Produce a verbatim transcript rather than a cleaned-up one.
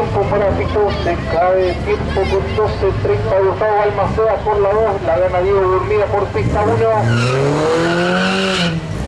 tiempo para Pico, se cae tiempo con doce treinta. Gustavo Balmaceda por la dos, la gana Diego Burmida por pista uno.